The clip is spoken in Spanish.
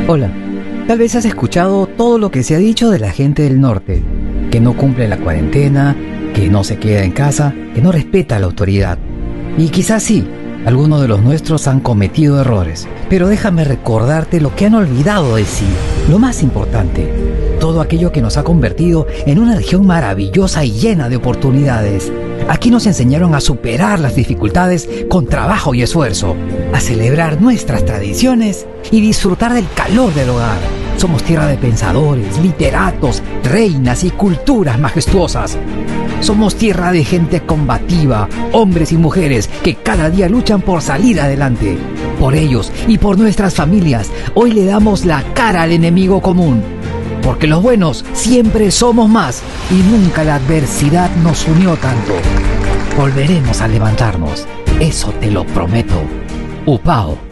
Hola, tal vez has escuchado todo lo que se ha dicho de la gente del norte, que no cumple la cuarentena, que no se queda en casa, que no respeta la autoridad. Y quizás sí, algunos de los nuestros han cometido errores, pero déjame recordarte lo que han olvidado de sí, lo más importante, todo aquello que nos ha convertido en una región maravillosa y llena de oportunidades. Aquí nos enseñaron a superar las dificultades con trabajo y esfuerzo, a celebrar nuestras tradiciones y disfrutar del calor del hogar. Somos tierra de pensadores, literatos, reinas y culturas majestuosas. Somos tierra de gente combativa, hombres y mujeres que cada día luchan por salir adelante. Por ellos y por nuestras familias, hoy le damos la cara al enemigo común. Porque los buenos siempre somos más y nunca la adversidad nos unió tanto. Volveremos a levantarnos, eso te lo prometo. Upao.